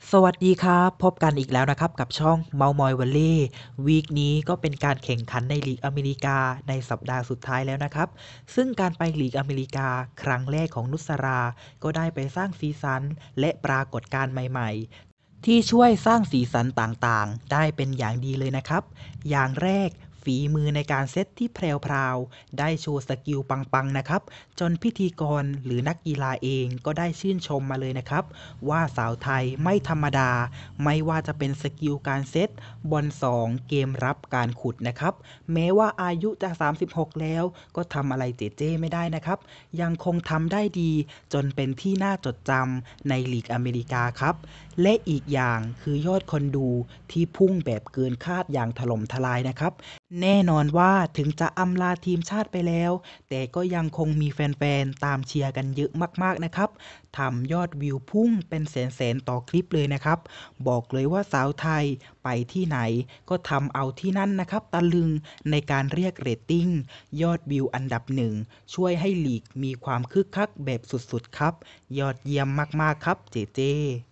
สวัสดีครับพบกันอีกแล้วนะครับกับช่องเมามอยวอลเล่วีคนี้ก็เป็นการแข่งขันในลีกอเมริกาในสัปดาห์สุดท้ายแล้วนะครับซึ่งการไปลีกอเมริกาครั้งแรกของนุสราก็ได้ไปสร้างสีสันและปรากฏการณ์ใหม่ๆที่ช่วยสร้างสีสันต่างๆได้เป็นอย่างดีเลยนะครับอย่างแรกฝีมือในการเซตที่แพรวๆได้โชว์สกิลปังๆนะครับจนพิธีกรหรือนักกีฬาเองก็ได้ชื่นชมมาเลยนะครับ ว่าสาวไทยไม่ธรรมดาไม่ว่าจะเป็นสกิลการเซตบอล2เกมรับการขุดนะครับแม้ว่าอายุจะ36แล้วก็ทำอะไรเจ๊ไม่ได้นะครับยังคงทำได้ดีจนเป็นที่น่าจดจำในลีกอเมริกาครับและอีกอย่างคือยอดคนดูที่พุ่งแบบเกินคาดอย่างถล่มทลายนะครับแน่นอนว่าถึงจะอำลาทีมชาติไปแล้วแต่ก็ยังคงมีแฟนๆตามเชียร์กันเยอะมากๆนะครับ ทำยอดวิวพุ่งเป็นแสนๆต่อคลิปเลยนะครับ บอกเลยว่าสาวไทยไปที่ไหนก็ทำเอาที่นั่นนะครับตะลึงในการเรียกเรตติ้งยอดวิวอันดับหนึ่งช่วยให้ลีกมีความคึกคักแบบสุดๆครับ ยอดเยี่ยมมากๆครับเจเจ